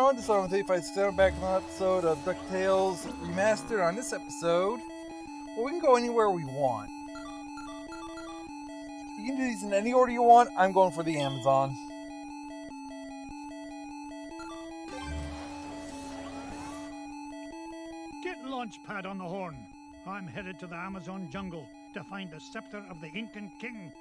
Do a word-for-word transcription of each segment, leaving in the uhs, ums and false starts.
everyone, this is Arnold eight five six seven back in an episode of Ducktales Remastered. On this episode, well, we can go anywhere we want. You can do these in any order you want. I'm going for the Amazon. Get Launchpad on the horn. I'm headed to the Amazon jungle to find the scepter of the Incan king.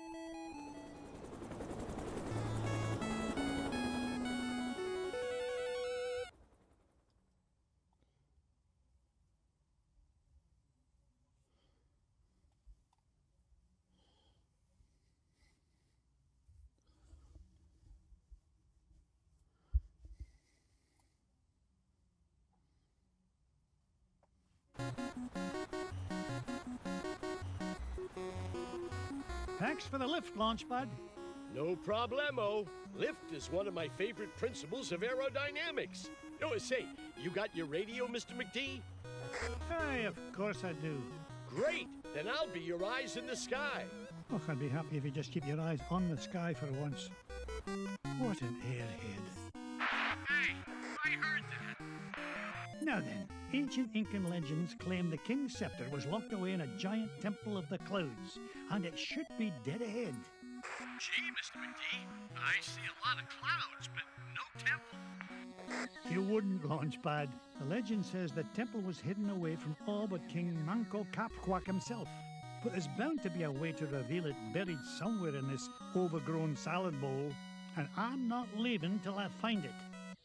Thanks for the lift, Launchpad. No problemo. Lift is one of my favorite principles of aerodynamics. Oh, say, you got your radio, Mister McD? Aye, of course I do. Great! Then I'll be your eyes in the sky. Oh, I'd be happy if you just keep your eyes on the sky for once. What an airhead. Hey, I heard that. Now then, ancient Incan legends claim the king's scepter was locked away in a giant temple of the clouds, and it should be dead ahead. Gee, Mister McD, I see a lot of clouds, but no temple. You wouldn't, Launchpad. The legend says the temple was hidden away from all but King Manco Capquack himself. But there's bound to be a way to reveal it buried somewhere in this overgrown salad bowl, and I'm not leaving till I find it.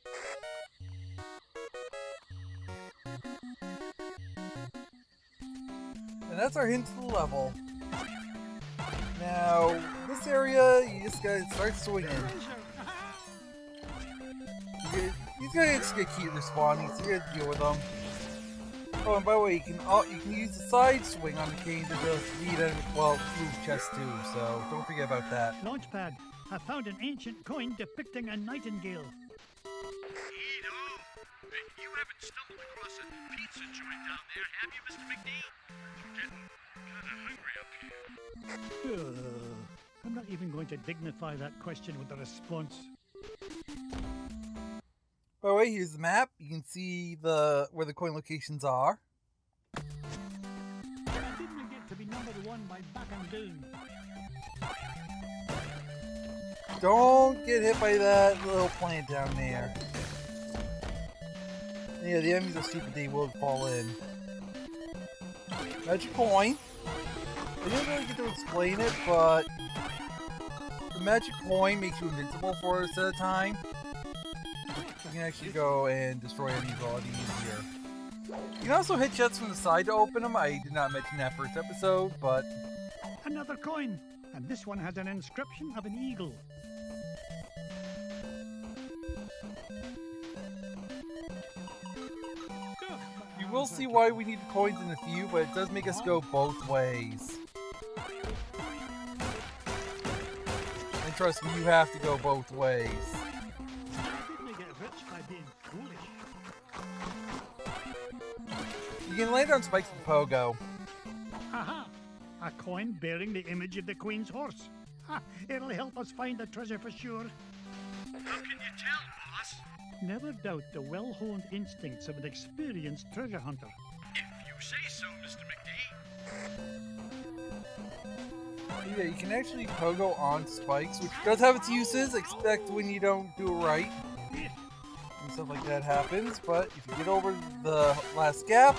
And that's our hint to the level. Now, this area, you just gotta start swinging. You, these guys just get keep respawning, so you gotta deal with them. Oh, and by the way, you can all, you can use the side swing on the cane to just beat it, well, move chests too, so don't forget about that. Launchpad, I found an ancient coin depicting a nightingale. Neato! You haven't stumbled across a pizza joint down there, have you, Mister McD? I'm getting kind of hungry up here. Uh, I'm not even going to dignify that question with a response. By the way, here's the map. You can see the where the coin locations are. I didn't get to be number one by back and down. Don't get hit by that little plant down there. Yeah, the enemies are stupid, they will fall in. Magic coin. I didn't really get to explain it, but the magic coin makes you invincible for a set of time. You can actually go and destroy enemies a lot easier. You can also hit chests from the side to open them. I did not mention that first episode, but... Another coin! And this one has an inscription of an eagle. You will see why we need coins in a few, but it does make us go both ways. And trust me, you have to go both ways. You can land on spikes with Pogo. Aha! A coin bearing the image of the Queen's horse. Ha! It'll help us find the treasure for sure. How can you tell, boss? Never doubt the well-honed instincts of an experienced treasure hunter. If you say so, Mister McD. Yeah, you can actually Pogo on spikes, which does have its uses, except when you don't do it right. And stuff like that happens, but if you get over the last gap,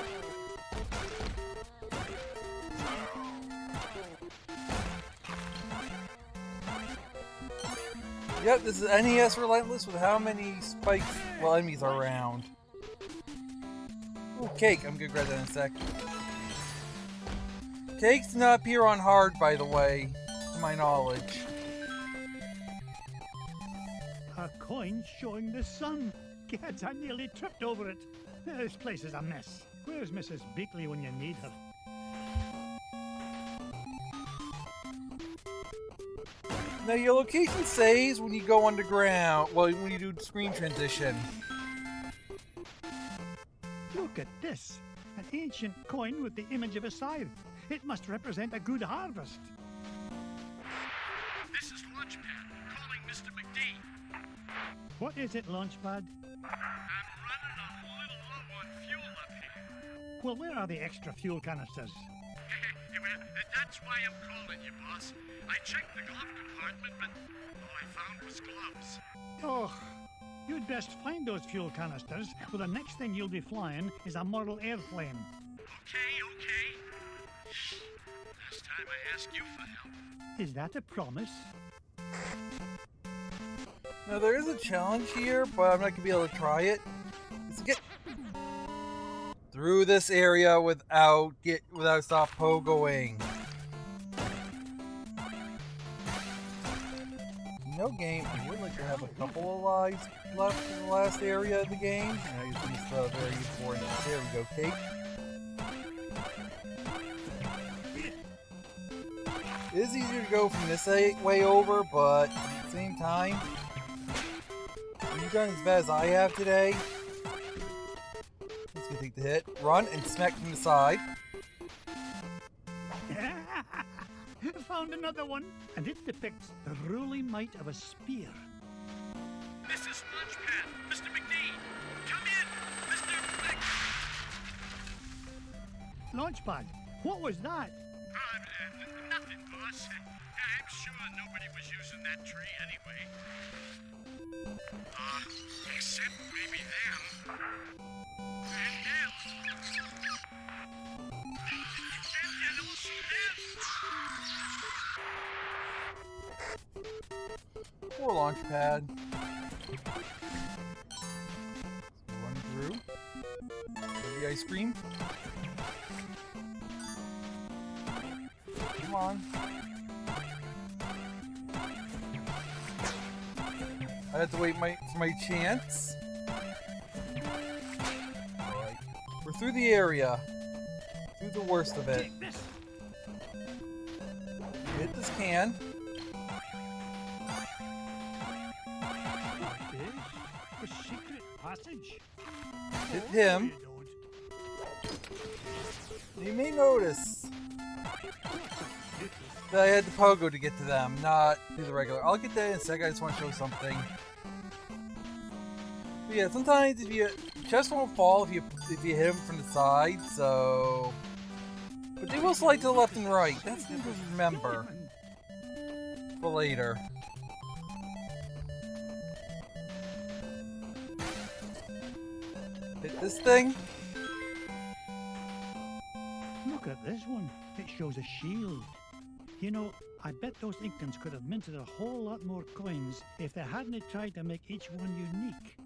yep, this is N E S Relentless with how many spikes, well, enemies are around. Ooh, cake. I'm gonna grab that in a sec. Cakes do not appear on hard, by the way, to my knowledge. A coin showing the sun. Gads, I nearly tripped over it. This place is a mess. Where's Missus Beakley when you need her? Now, your location saves when you go underground, well, when you do screen transition. Look at this. An ancient coin with the image of a scythe. It must represent a good harvest. This is Launchpad, calling Mister McD. What is it, Launchpad? I'm running a little low on fuel up here. Well, where are the extra fuel canisters? Well, that's why I'm calling you, boss. I checked the glove compartment, but all I found was gloves. Oh, you'd best find those fuel canisters, for the next thing you'll be flying is a model airplane. Okay, okay. Last time I asked you for help. Is that a promise? Now there is a challenge here, but I'm not gonna be able to try it. It's to get through this area without get without stop pogoing. No game. I would like to have a couple of lives left in the last area of the game. And I use the very important. There we go, Kate. It is easier to go from this way over, but at the same time, when you've done as bad as I have today, let's go take the hit, run, and smack from the side. Found another one, and it depicts the ruling might of a spear. This is Launchpad. Mister McD, come in. Mister Mc... Launchpad, what was that? Uh, nothing, boss. I'm sure nobody was using that tree anyway. Uh, except maybe them. And them. And also them. Poor launch pad. Run through. The ice cream. Come on. I have to wait my, for my chance. Alright. We're through the area. Through the worst of it. Hit this can. A secret passage? Hit him. You may notice that I had the pogo to get to them, not do the regular. I'll get that in a sec. I just want to show something. But yeah, sometimes if you chest won't fall if you if you hit them from the side, so. But they will slide to the left and right. That's good to remember for later. Hit this thing. Look at this one. It shows a shield. You know, I bet those Incans could have minted a whole lot more coins if they hadn't tried to make each one unique.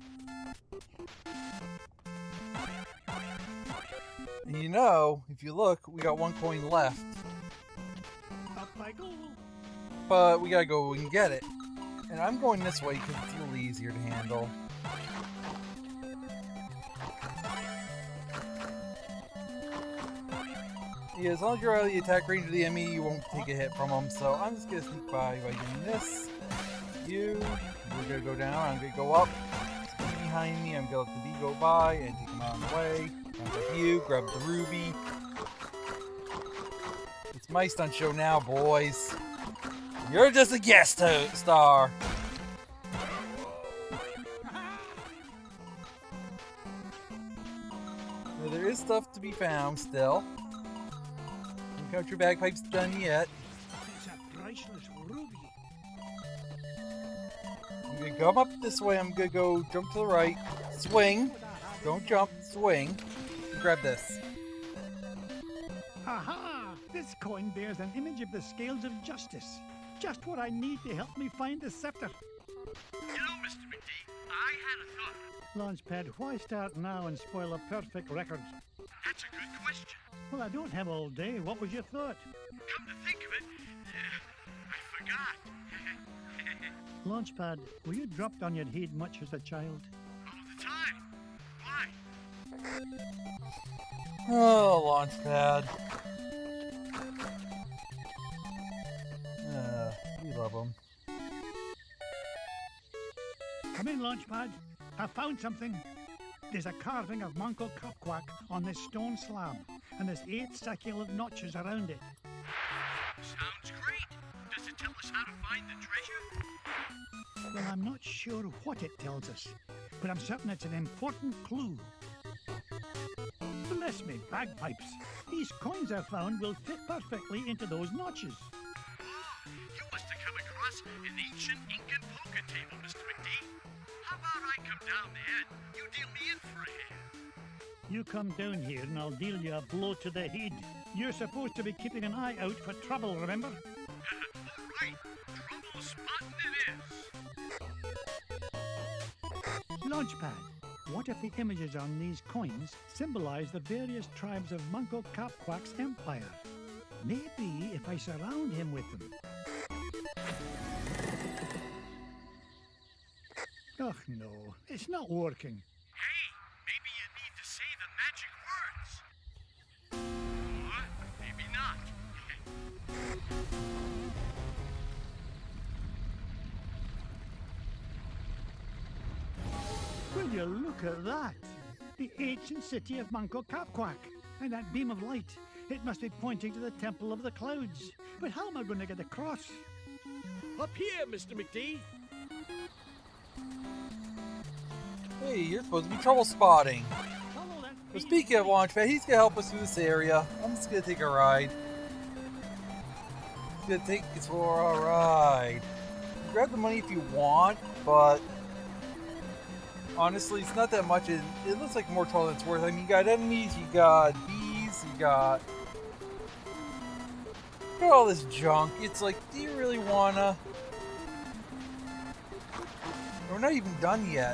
And you know, if you look, we got one coin left. Up I go. But we gotta go and get it. And I'm going this way because it's a little easier to handle. Yeah, as long as you're out of the attack range of the enemy, you won't take a hit from them. So I'm just gonna sneak by by doing this. You, we're gonna go down. I'm gonna go up. Be behind me. I'm gonna let the bee go by and take him out of the way. I'm with you. Grab the ruby. It's my stunt show now, boys. You're just a guest star. Now, there is stuff to be found still. Don't count your bagpipes done yet. It's a priceless ruby. I'm gonna come up this way. I'm gonna go jump to the right. Swing. Don't jump. Swing. Grab this. Aha! This coin bears an image of the scales of justice. Just what I need to help me find the scepter. You know, Mister McD, I had a thought. Launchpad, why start now and spoil a perfect record? That's a good question. Well, I don't have all day. What was your thought? Come to think of it, uh, I forgot. Launchpad, were you dropped on your head much as a child? All the time. Why? Oh, Launchpad. Uh, we love them. Come in, Launchpad. I found something. There's a carving of Manco Capquack on this stone slab, and there's eight succulent notches around it. Sounds great. Does it tell us how to find the treasure? Well, I'm not sure what it tells us, but I'm certain it's an important clue. Bless me bagpipes. These coins I found will fit perfectly into those notches. Oh, you must have come across an ancient Incan poker table, Mister McD. How about I come down there and you deal me in for a hand? You come down here and I'll deal you a blow to the head. You're supposed to be keeping an eye out for trouble, remember? All right, trouble spotting it is. Launchpad. What if the images on these coins symbolize the various tribes of Manco Capquack's empire? Maybe if I surround him with them. Oh no, it's not working. Hey, maybe you need to say the magic words. Or maybe not. Will you look at that? The ancient city of Manco Capquack. And that beam of light. It must be pointing to the Temple of the Clouds. But how am I going to get across? Up here, Mister McD. Hey, you're supposed to be trouble spotting. Follow that But beam speaking of of light. Launchpad, he's gonna help us through this area. I'm just gonna take a ride. He's gonna take us for a ride. Grab the money if you want, but honestly, it's not that much. It, it looks like more trouble than it's worth. I mean, you got enemies, you got bees, you got, you got all this junk. It's like, do you really wanna? We're not even done yet.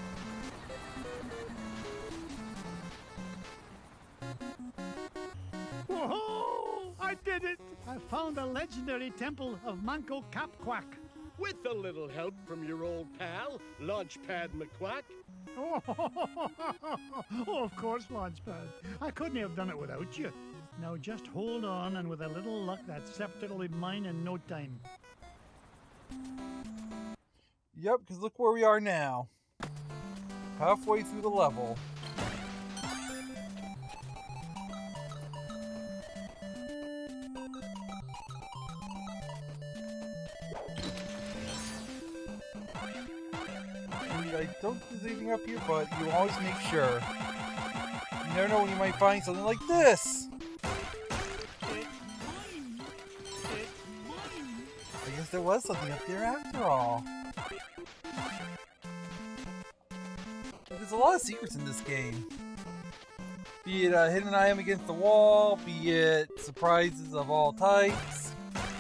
Whoa! I did it! I found the legendary temple of Manco Capquack. With a little help from your old pal, Launchpad McQuack. Oh, oh, of course, Launchpad. I couldn't have done it without you. Now just hold on, and with a little luck, that scepter will be mine in no time. Yep, because look where we are now. Halfway through the level. I don't think there's anything up here, but you always make sure. You never know when you might find something like this. I guess there was something up there after all. There's a lot of secrets in this game. Be it a hidden item against the wall, be it surprises of all types.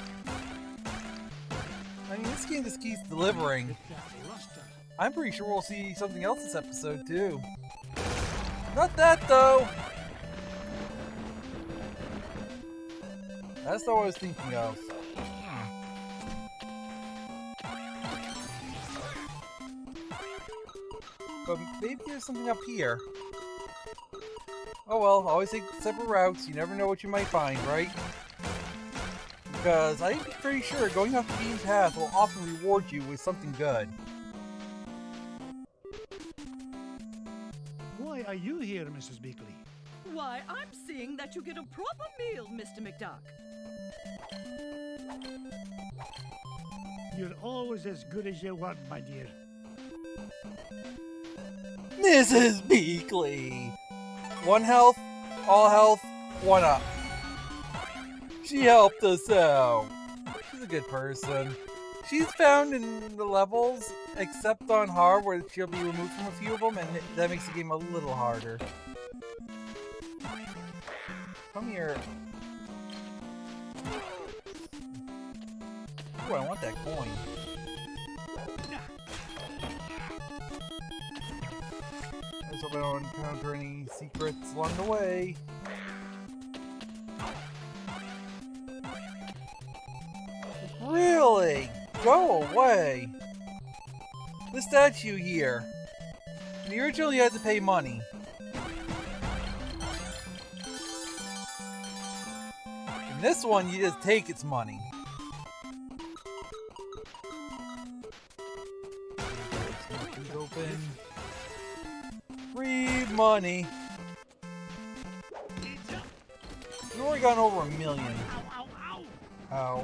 I mean, this game just keeps delivering. I'm pretty sure we'll see something else this episode, too. Not that, though! That's not what I was thinking of. But maybe there's something up here. Oh well, always take separate routes. You never know what you might find, right? Because I'm pretty sure going off the beaten path will often reward you with something good. Why are you here, Missus Beakley? Why, I'm seeing that you get a proper meal, Mister McDuck. You're always as good as you want, my dear. Missus Beakley! One health, all health, one up. She helped us out. She's a good person. She's found in the levels, except on hard, where she'll be removed from a few of them, and that makes the game a little harder. Come here. Ooh, I want that coin. Let's hope I don't encounter any secrets along the way. Really? Go away! The statue here. The original you had to pay money. In this one, you just take its money. It's open. Free money. You've already gone over a million. Ow, ow, ow! Ow.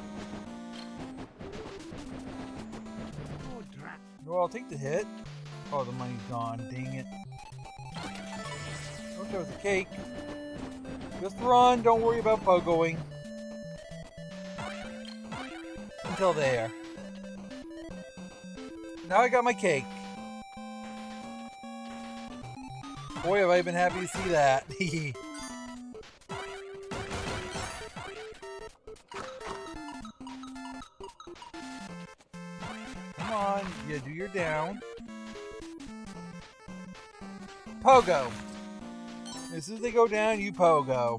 Oh, drat. Well, I'll take the hit. Oh, the money's gone. Dang it. Oh, there was a cake. Just run. Don't worry about pogoing. Until there. Now I got my cake. Boy, have I been happy to see that. Come on, you do your down. Pogo. As soon as they go down, you pogo.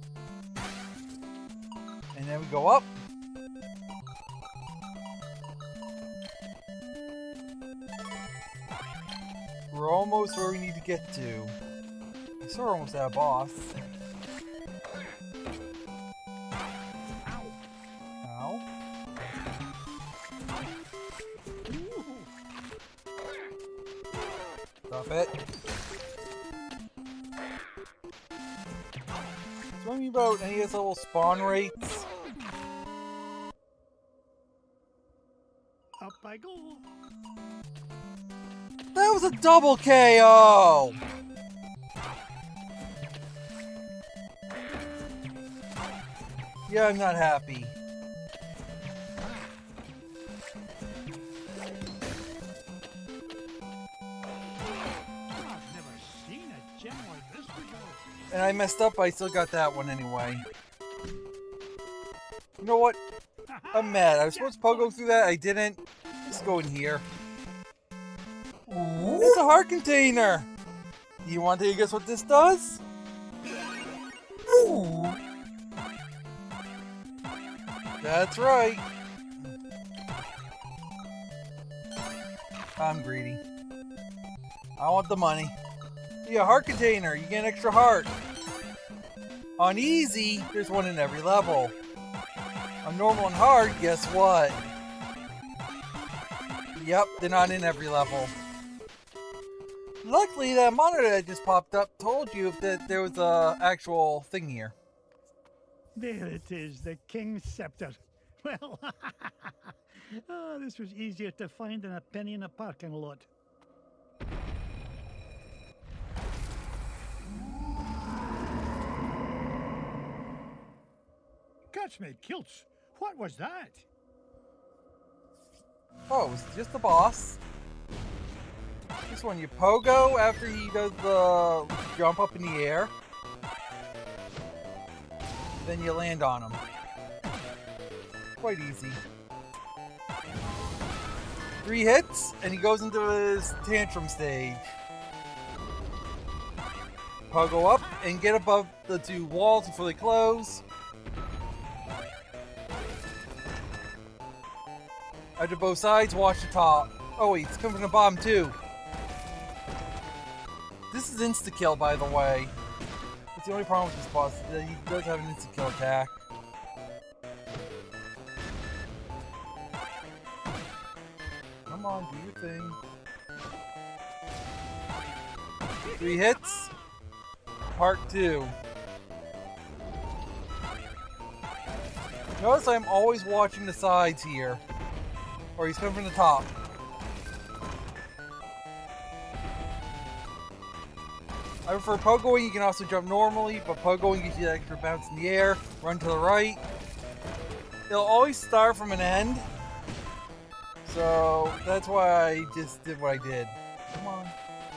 And then we go up. We're almost where we need to get to. I saw we're almost at a boss. Ow. Stop it. Tell me about any of these little spawn rates. Up I go. That was a double K O! Yeah, I'm not happy. I've never seen a gem like this before. And I messed up, but I still got that one anyway. You know what? I'm mad. I was supposed to pogo through that, I didn't. Let's go in here. It's a heart container! You want to guess what this does? Ooh. That's right. I'm greedy. I want the money. Yeah, heart container. You get an extra heart. On easy, there's one in every level. On normal and hard, guess what? Yep, they're not in every level. Luckily, that monitor that just popped up told you that there was a actual thing here. There it is, the King's Scepter. Well, oh, this was easier to find than a penny in a parking lot. Catch me kilts. What was that? Oh, it was just the boss. This one, you pogo after he does the jump up in the air. Then you land on him. Quite easy. Three hits, and he goes into his tantrum stage. Pogo up and get above the two walls before they close. After both sides, watch the top. Oh wait, it's coming from the bottom too. This is insta-kill, by the way. That's the only problem with this boss, that he does have an insta-kill attack. Come on, do your thing. Three hits. Part two. Notice I'm always watching the sides here. Or he's coming from the top. I prefer pogoing. You can also jump normally, but pogoing gives you that extra bounce in the air. Run to the right. It'll always start from an end. So that's why I just did what I did. Come on.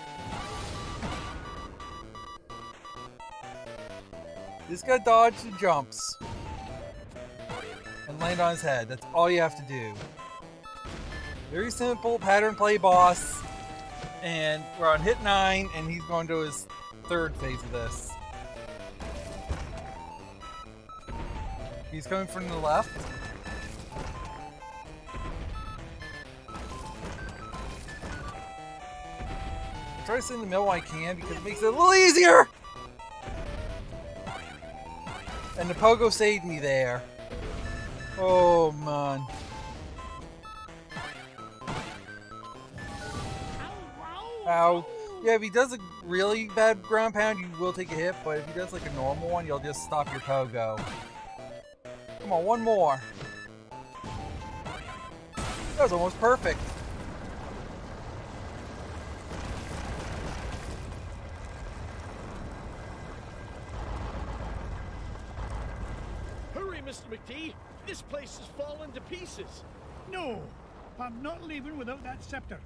Just gotta dodge the jumps. And land on his head. That's all you have to do. Very simple pattern play boss. And we're on hit nine, and he's going to his third phase of this. He's coming from the left. I try to stay in the middle when I can because it makes it a little easier! And the pogo saved me there. Oh, man. Ow. Yeah, if he does a really bad ground pound, you will take a hit, but if he does like a normal one, you'll just stop your pogo. Come on, one more. That was almost perfect. Mister McD. This place has fallen to pieces. No, I'm not leaving without that scepter.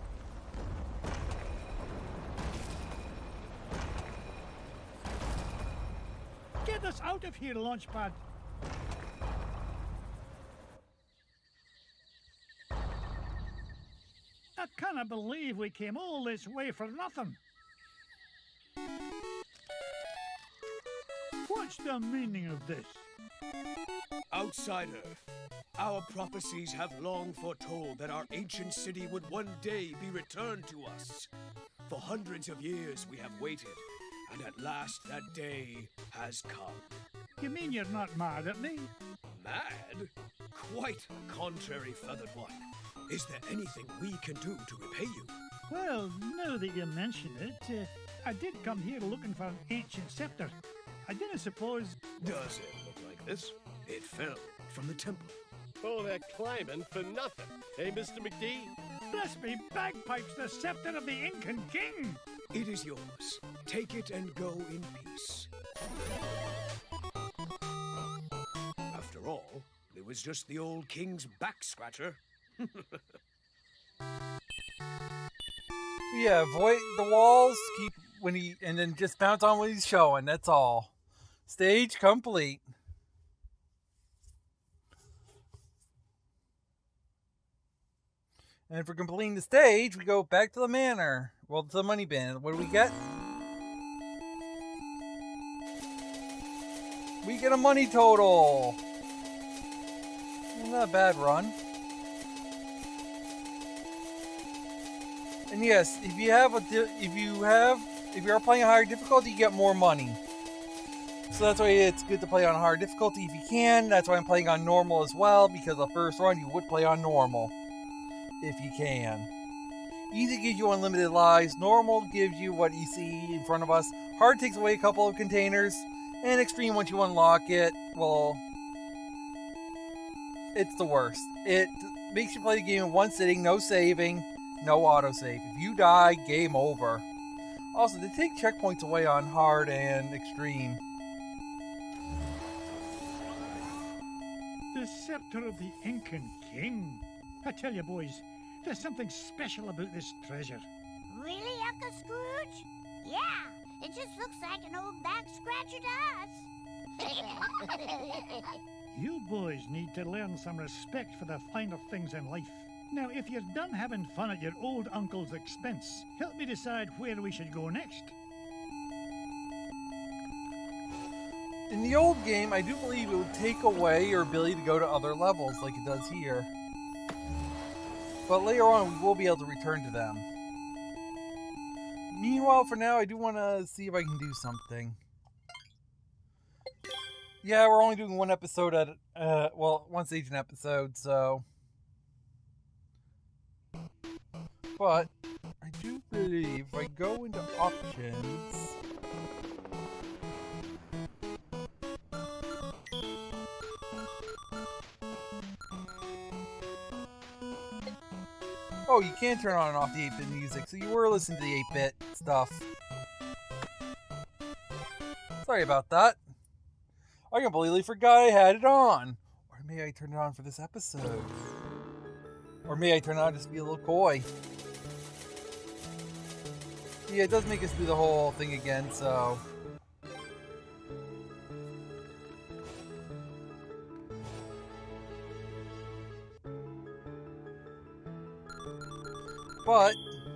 Get us out of here, Launchpad. I cannot believe we came all this way for nothing. What's the meaning of this? Outsider, our prophecies have long foretold that our ancient city would one day be returned to us. For hundreds of years we have waited, and at last that day has come. You mean you're not mad at me? Mad? Quite the contrary, Feathered One. Is there anything we can do to repay you? Well, now that you mention it, uh, I did come here looking for an ancient scepter. I didn't suppose... Does it look like this? It fell from the temple. All that climbing for nothing. Hey, Mister McD? Bless me bagpipes, the scepter of the Incan king! It is yours. Take it and go in peace. After all, it was just the old king's back scratcher. Yeah, avoid the walls, keep when he, and then just bounce on what he's showing, that's all. Stage complete. And for completing the stage, we go back to the manor. Well, to the money bin. What do we get? We get a money total. Not a bad run. And yes, if you have a, if you have, if you are playing a higher difficulty, you get more money. So that's why it's good to play on hard difficulty if you can. That's why I'm playing on normal as well, because the first run you would play on normal. If you can. Easy gives you unlimited lives. Normal gives you what you see in front of us. Hard takes away a couple of containers. And extreme, once you unlock it, well, it's the worst. It makes you play the game in one sitting, no saving, no autosave. If you die, game over. Also, they take checkpoints away on hard and extreme. The scepter of the Incan king. I tell you, boys, there's something special about this treasure. Really, Uncle Scrooge? Yeah, it just looks like an old back scratcher to us. You boys need to learn some respect for the finer things in life. Now, if you're done having fun at your old uncle's expense, help me decide where we should go next. In the old game, I do believe it would take away your ability to go to other levels like it does here. But later on, we will be able to return to them. Meanwhile, for now, I do want to see if I can do something. Yeah, we're only doing one episode at, uh, well, one stage an episode, so. But I do believe if I go into options. Oh, you can turn on and off the eight bit music, so you were listening to the eight bit stuff. Sorry about that. I completely forgot I had it on. Or may I turn it on for this episode? Or may I turn it on just to be a little coy? Yeah, it does make us do the whole thing again, so... But,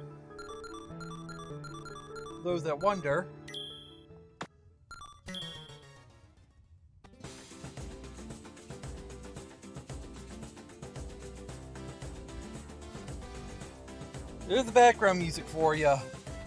those that wonder, there's the background music for you.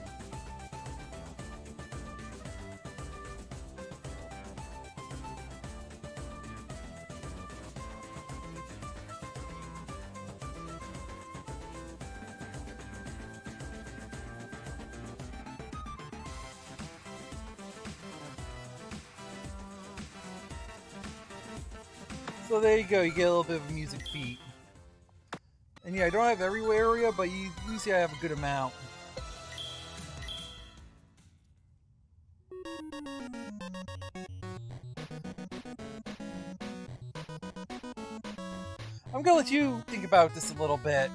So there you go, you get a little bit of a music beat. And yeah, I don't have every area, but you, you see I have a good amount. I'm gonna let you think about this a little bit.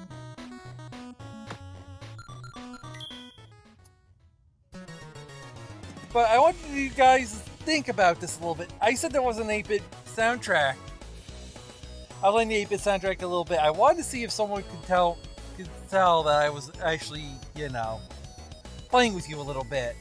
But I want you guys to think about this a little bit. I said there was an eight bit soundtrack. I was playing the eight bit soundtrack a little bit. I wanted to see if someone could tell could tell that I was actually, you know, playing with you a little bit.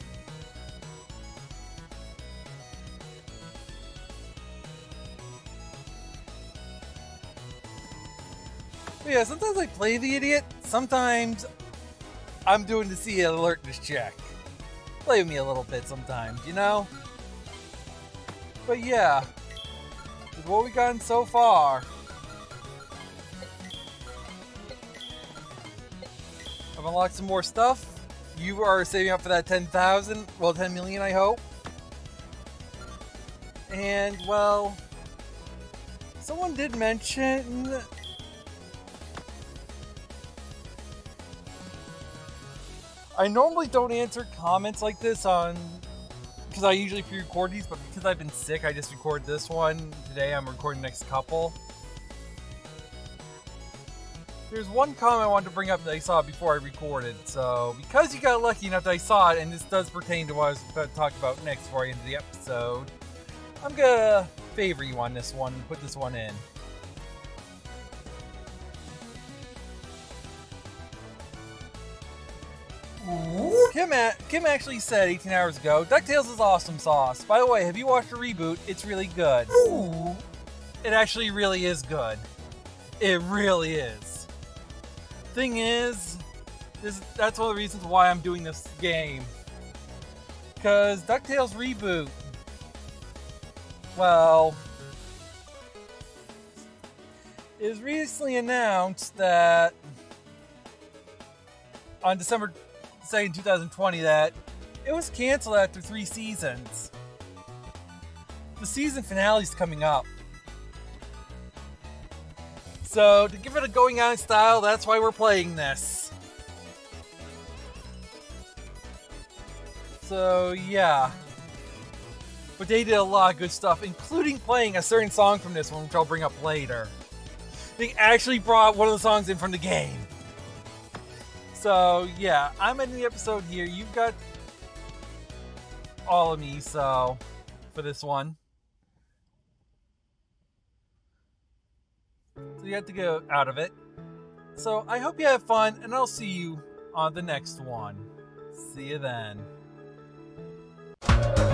But yeah, sometimes I play the idiot. Sometimes I'm doing the C alertness check. Play with me a little bit sometimes, you know? But yeah, with what we've gotten so far, I've unlocked some more stuff. You are saving up for that ten thousand, well, ten million, I hope. And, well, someone did mention... I normally don't answer comments like this on... because I usually pre-record these, but because I've been sick, I just recorded this one. Today I'm recording the next couple. There's one comment I wanted to bring up that I saw before I recorded, so because you got lucky enough that I saw it, and this does pertain to what I was about to talk about next before I end the episode, I'm gonna favor you on this one and put this one in. Kim, Kim actually said eighteen hours ago, DuckTales is awesome sauce. By the way, have you watched the reboot? It's really good. Ooh. It actually really is good. It really is. Thing is, this, that's one of the reasons why I'm doing this game. Because DuckTales reboot, well, it was recently announced that on December second, two thousand twenty, that it was canceled after three seasons. The season finale is coming up. So, to give it a going out style, that's why we're playing this. So, yeah. But they did a lot of good stuff, including playing a certain song from this one, which I'll bring up later. They actually brought one of the songs in from the game. So, yeah, I'm ending the episode here. You've got all of me, so, for this one. So you have to go out of it. So, I hope you have fun, and I'll see you on the next one. See you then.